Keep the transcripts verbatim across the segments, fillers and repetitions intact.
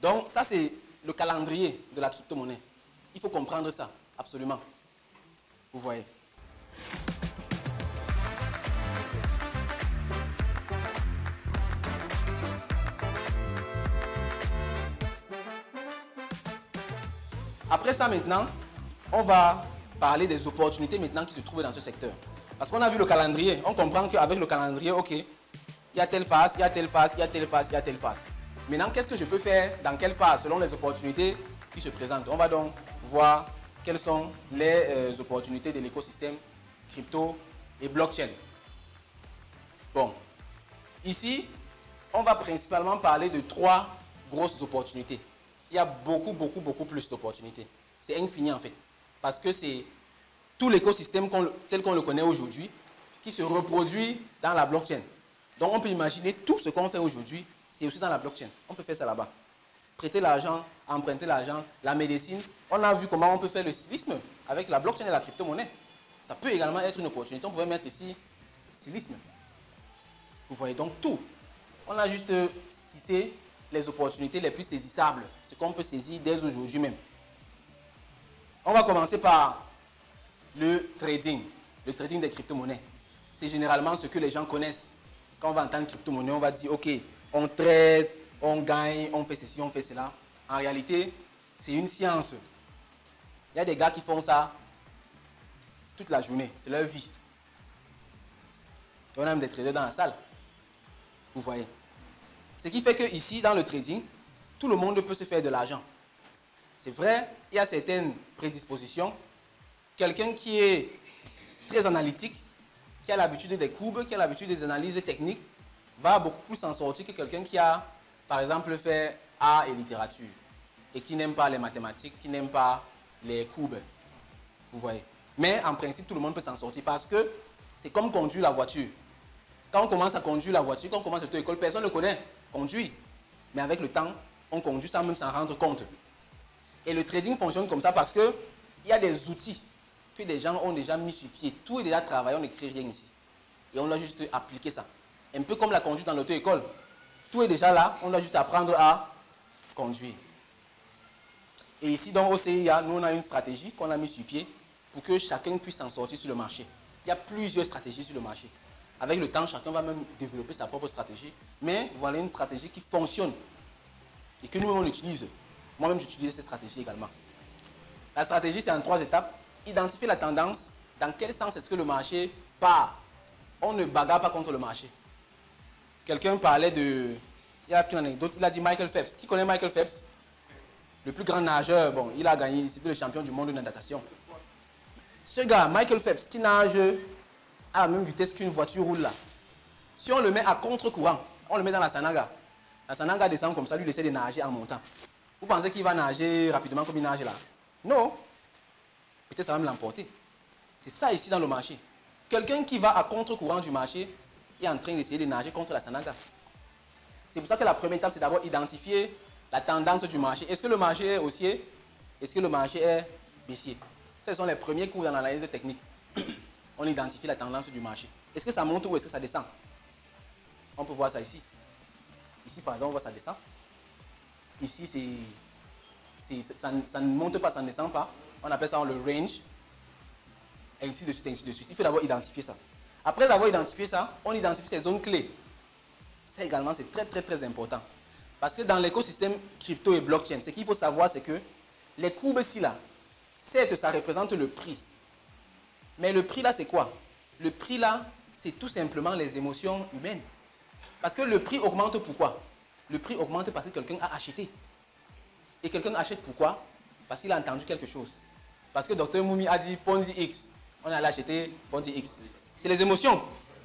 Donc, ça, c'est le calendrier de la crypto-monnaie. Il faut comprendre ça, absolument. Vous voyez. Après ça, maintenant, on va parler des opportunités maintenant qui se trouvent dans ce secteur. Parce qu'on a vu le calendrier. On comprend qu'avec le calendrier, OK, il y a telle phase, il y a telle phase, il y a telle phase, il y a telle phase. Maintenant, qu'est-ce que je peux faire dans quelle phase selon les opportunités qui se présentent? On va donc voir quelles sont les euh, opportunités de l'écosystème crypto et blockchain. Bon, ici, on va principalement parler de trois grosses opportunités. Il y a beaucoup, beaucoup, beaucoup plus d'opportunités. C'est infini en fait. Parce que c'est tout l'écosystème qu'on, tel qu'on le connaît aujourd'hui qui se reproduit dans la blockchain. Donc on peut imaginer tout ce qu'on fait aujourd'hui, c'est aussi dans la blockchain. On peut faire ça là-bas. Prêter l'argent, emprunter l'argent, la médecine. On a vu comment on peut faire le stylisme avec la blockchain et la crypto-monnaie. Ça peut également être une opportunité. On pourrait mettre ici stylisme. Vous voyez donc tout. On a juste cité les opportunités les plus saisissables, ce qu'on peut saisir dès aujourd'hui même. On va commencer par le trading, le trading des crypto-monnaies. C'est généralement ce que les gens connaissent. Quand on va entendre crypto-monnaie, on va dire, OK, on trade, on gagne, on fait ceci, on fait cela. En réalité, c'est une science. Il y a des gars qui font ça toute la journée, c'est leur vie. Et on a même des traders dans la salle. Vous voyez. Ce qui fait qu'ici, dans le trading, tout le monde peut se faire de l'argent. C'est vrai, il y a certaines prédispositions. Quelqu'un qui est très analytique, qui a l'habitude des courbes, qui a l'habitude des analyses techniques, va beaucoup plus s'en sortir que quelqu'un qui a, par exemple, fait art et littérature et qui n'aime pas les mathématiques, qui n'aime pas les courbes. Vous voyez. Mais en principe, tout le monde peut s'en sortir parce que c'est comme conduire la voiture. Quand on commence à conduire la voiture, quand on commence à être à l'école, personne ne le connaît. Conduit. Mais avec le temps, on conduit sans même s'en rendre compte. Et le trading fonctionne comme ça parce qu'il y a des outils que des gens ont déjà mis sur pied. Tout est déjà travaillé, on ne crée rien ici. Et on doit juste appliquer ça. Un peu comme la conduite dans l'auto-école. Tout est déjà là, on doit juste apprendre à conduire. Et ici, dans O C I A, nous, on a une stratégie qu'on a mis sur pied pour que chacun puisse s'en sortir sur le marché. Il y a plusieurs stratégies sur le marché. Avec le temps, chacun va même développer sa propre stratégie. Mais voilà une stratégie qui fonctionne et que nous-mêmes, on utilise. Moi-même, j'utilise cette stratégie également. La stratégie, c'est en trois étapes. Identifier la tendance. Dans quel sens est-ce que le marché part? On ne bagarre pas contre le marché. Quelqu'un parlait de... Il a pris une anecdote. Il a dit Michael Phelps. Qui connaît Michael Phelps? Le plus grand nageur. Bon, il a gagné. C'était le champion du monde de natation. Ce gars, Michael Phelps, qui nage à la même vitesse qu'une voiture roule là. Si on le met à contre-courant, on le met dans la Sanaga. La Sanaga descend comme ça, lui, il essaie de nager en montant. Vous pensez qu'il va nager rapidement comme il nage là? Non. Peut-être ça va me l'emporter. C'est ça ici dans le marché. Quelqu'un qui va à contre-courant du marché est en train d'essayer de nager contre la Sanaga. C'est pour ça que la première étape, c'est d'abord identifier la tendance du marché. Est-ce que le marché est haussier? Est-ce que le marché est baissier? Ce sont les premiers cours dans l'analyse technique. On identifie la tendance du marché. Est-ce que ça monte ou est-ce que ça descend? On peut voir ça ici. Ici, par exemple, on voit ça descend. Ici, c'est, ça, ça ne monte pas, ça ne descend pas. On appelle ça le range. Ainsi de suite, ainsi de suite. Il faut d'abord identifier ça. Après avoir identifié ça, on identifie ces zones clés. Ça également, c'est très, très, très important. Parce que dans l'écosystème crypto et blockchain, ce qu'il faut savoir, c'est que les courbes-ci, là, certes, ça représente le prix. Mais le prix, là, c'est quoi? Le prix, là, c'est tout simplement les émotions humaines. Parce que le prix augmente pourquoi? Le prix augmente parce que quelqu'un a acheté. Et quelqu'un achète pourquoi? Parce qu'il a entendu quelque chose. Parce que docteur Moumi a dit Ponzi X. On est allé acheter Ponzi X. C'est les émotions.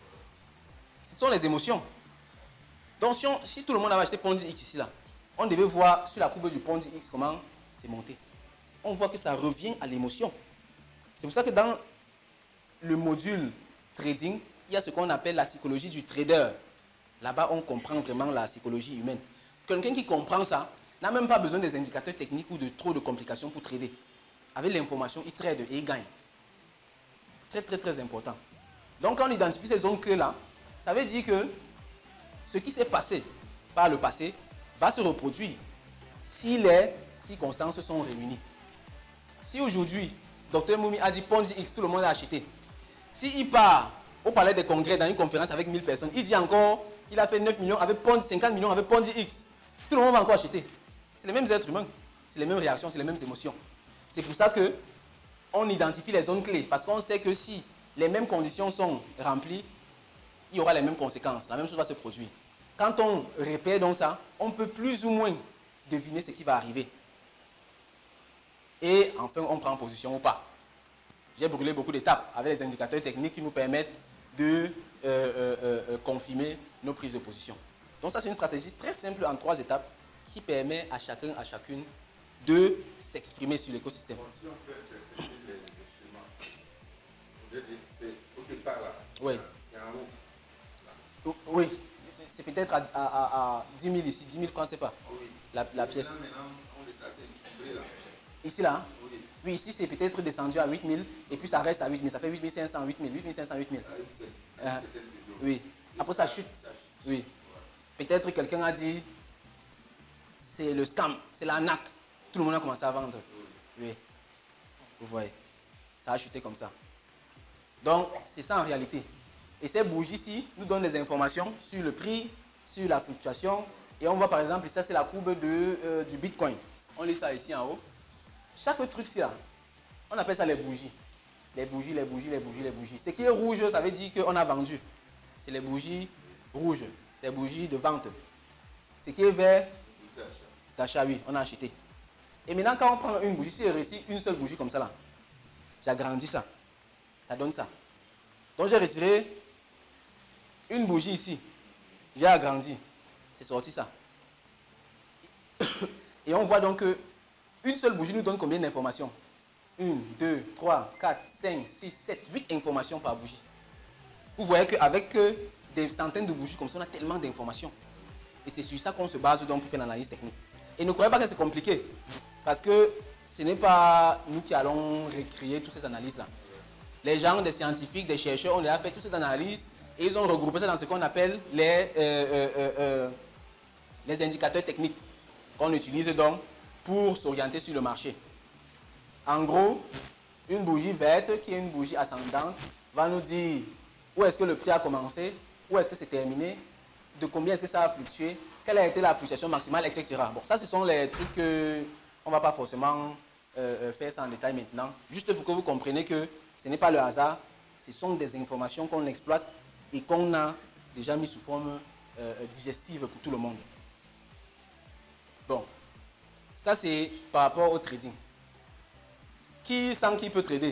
Ce sont les émotions. Donc, si, on, si tout le monde avait acheté Ponzi X ici, là, on devait voir sur la courbe du Ponzi X comment c'est monté. On voit que ça revient à l'émotion. C'est pour ça que dans le module trading, il y a ce qu'on appelle la psychologie du trader. Là-bas, on comprend vraiment la psychologie humaine. Quelqu'un qui comprend ça n'a même pas besoin des indicateurs techniques ou de trop de complications pour trader. Avec l'information, il trade et il gagne. Très, très, très important. Donc, quand on identifie ces zones clés-là, ça veut dire que ce qui s'est passé par le passé va se reproduire. si les circonstances sont réunies. Si aujourd'hui, docteur Moumi a dit Ponzi X, tout le monde a acheté. S'il part au palais des congrès dans une conférence avec mille personnes, il dit encore, il a fait neuf millions avec Ponzi, cinquante millions avec Ponzi X. Tout le monde va encore acheter. C'est les mêmes êtres humains, c'est les mêmes réactions, c'est les mêmes émotions. C'est pour ça qu'on identifie les zones clés, parce qu'on sait que si les mêmes conditions sont remplies, il y aura les mêmes conséquences, la même chose va se produire. Quand on répète donc ça, on peut plus ou moins deviner ce qui va arriver. Et enfin, on prend position ou pas. J'ai brûlé beaucoup d'étapes avec les indicateurs techniques qui nous permettent de euh, euh, euh, confirmer nos prises de position. Donc ça, c'est une stratégie très simple en trois étapes qui permet à chacun, à chacune de s'exprimer sur l'écosystème. Si on peut interpréter le, le schéma, on veut dire que c'est au départ là, oui. C'est en haut. Là. Oui, c'est peut-être à, à, à, à dix mille ici, dix mille francs C F A, Oh oui. la, la pièce. Maintenant, maintenant, on est assez équilibré là. Ici là, hein? Oui. Oui, ici c'est peut-être descendu à huit mille et puis ça reste à huit mille, ça fait huit mille cinq cents, huit mille, huit mille cinq cents, huit mille. Ah, Uh, oui, après ça chute. Oui. Peut-être quelqu'un a dit c'est le scam, c'est l'arnaque. Tout le monde a commencé à vendre. Oui. Vous voyez, ça a chuté comme ça. Donc, c'est ça en réalité. Et ces bougies-ci nous donnent des informations sur le prix, sur la fluctuation. Et on voit par exemple, ça c'est la courbe de, euh, du Bitcoin. On lit ça ici en haut. Chaque truc là, on appelle ça les bougies. Les bougies, les bougies, les bougies, les bougies. Ce qui est rouge, ça veut dire qu'on a vendu. C'est les bougies rouges, c'est les bougies de vente. Ce qui est vert, d'achat, oui, on a acheté. Et maintenant, quand on prend une bougie, si je retire une seule bougie comme ça là, j'agrandis ça. Ça donne ça. Donc j'ai retiré une bougie ici. J'ai agrandi. C'est sorti ça. Et on voit donc qu'une seule bougie nous donne combien d'informations? une, deux, trois, quatre, cinq, six, sept, huit informations par bougie. Vous voyez qu'avec des centaines de bougies comme ça, on a tellement d'informations. Et c'est sur ça qu'on se base donc pour faire l'analyse technique. Et ne croyez pas que c'est compliqué. Parce que ce n'est pas nous qui allons recréer toutes ces analyses-là. Les gens, des scientifiques, des chercheurs, ont déjà fait toutes ces analyses et ils ont regroupé ça dans ce qu'on appelle les, euh, euh, euh, euh, les indicateurs techniques qu'on utilise donc pour s'orienter sur le marché. En gros, une bougie verte qui est une bougie ascendante va nous dire où est-ce que le prix a commencé, où est-ce que c'est terminé, de combien est-ce que ça a fluctué, quelle a été la fluctuation maximale, et cetera. Bon, ça, ce sont les trucs qu'on ne va pas forcément euh, faire ça en détail maintenant, juste pour que vous compreniez que ce n'est pas le hasard, ce sont des informations qu'on exploite et qu'on a déjà mis sous forme euh, digestive pour tout le monde. Bon, ça c'est par rapport au trading. Qui sent qui peut trader?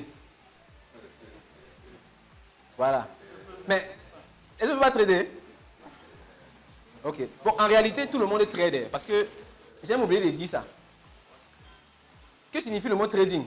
Voilà. Mais, est-ce que vous pouvez trader? Ok. Bon, en réalité, tout le monde est trader. Parce que, j'aime oublier de dire ça. Que signifie le mot trading?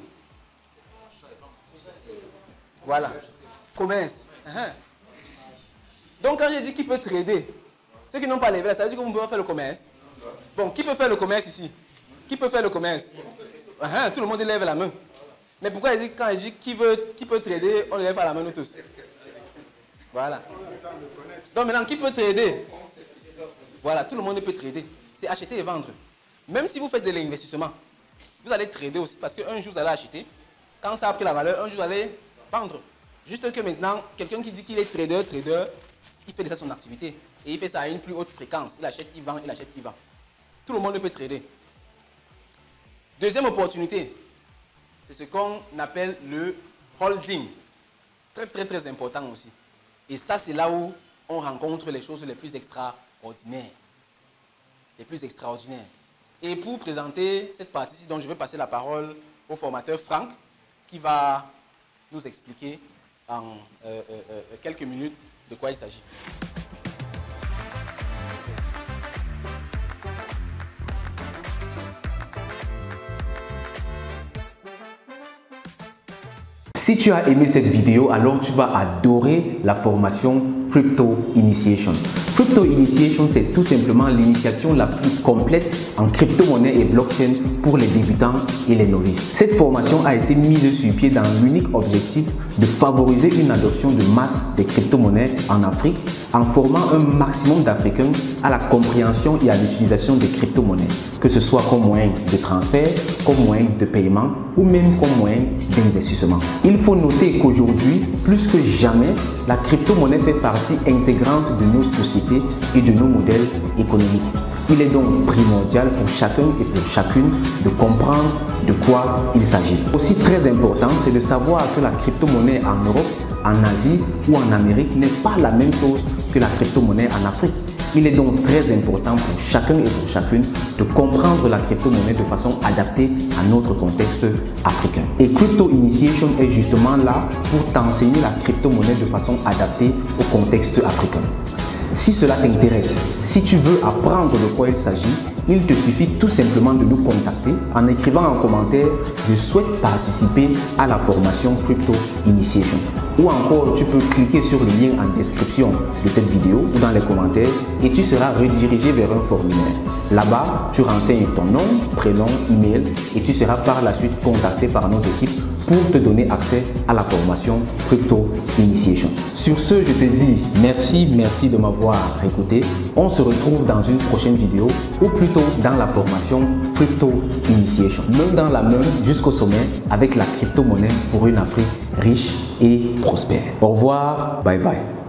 Voilà. Commerce. Uh-huh. Donc, quand je dis qui peut trader, ceux qui n'ont pas levé là, ça veut dire que vous pouvez faire le commerce. Bon, qui peut faire le commerce ici? Qui peut faire le commerce? Uh-huh. Tout le monde lève la main. Mais pourquoi quand je dis qui, veut, qui peut trader, on ne lève pas la main nous tous? Voilà. Donc maintenant, qui peut trader? Voilà, tout le monde peut trader. C'est acheter et vendre. Même si vous faites de l'investissement, vous allez trader aussi. Parce qu'un jour, vous allez acheter. Quand ça a pris la valeur, un jour, vous allez vendre. Juste que maintenant, quelqu'un qui dit qu'il est trader, trader, il fait déjà son activité. Et il fait ça à une plus haute fréquence. Il achète, il vend, il achète, il vend. Tout le monde peut trader. Deuxième opportunité, c'est ce qu'on appelle le holding. Très, très, très important aussi. Et ça, c'est là où on rencontre les choses les plus extraordinaires. Les plus extraordinaires. Et pour présenter cette partie-ci, donc je vais passer la parole au formateur Franck, qui va nous expliquer en euh, euh, euh, quelques minutes de quoi il s'agit. Si tu as aimé cette vidéo, alors tu vas adorer la formation Crypto Initiation. Crypto Initiation, c'est tout simplement l'initiation la plus complète en crypto-monnaie et blockchain pour les débutants et les novices. Cette formation a été mise sur pied dans l'unique objectif de favoriser une adoption de masse des crypto-monnaies en Afrique en formant un maximum d'Africains à la compréhension et à l'utilisation des crypto-monnaies, que ce soit comme moyen de transfert, comme moyen de paiement ou même comme moyen d'investissement. Il faut noter qu'aujourd'hui, plus que jamais, la crypto-monnaie fait partie intégrante de nos sociétés et de nos modèles économiques. Il est donc primordial pour chacun et pour chacune de comprendre de quoi il s'agit. Aussi très important, c'est de savoir que la crypto-monnaie en Europe, en Asie ou en Amérique n'est pas la même chose que la crypto-monnaie en Afrique. Il est donc très important pour chacun et pour chacune de comprendre la crypto-monnaie de façon adaptée à notre contexte africain. Et Crypto Initiation est justement là pour t'enseigner la crypto-monnaie de façon adaptée au contexte africain. Si cela t'intéresse, si tu veux apprendre de quoi il s'agit, il te suffit tout simplement de nous contacter en écrivant en commentaire « Je souhaite participer à la formation Crypto Initiation » ou encore tu peux cliquer sur le lien en description de cette vidéo ou dans les commentaires et tu seras redirigé vers un formulaire. Là-bas, tu renseignes ton nom, prénom, email et tu seras par la suite contacté par nos équipes pour te donner accès à la formation Crypto Initiation. Sur ce, je te dis merci, merci de m'avoir écouté. On se retrouve dans une prochaine vidéo ou plutôt dans la formation Crypto Initiation. Main dans la main jusqu'au sommet avec la crypto-monnaie pour une Afrique riche et prospère. Au revoir, bye bye.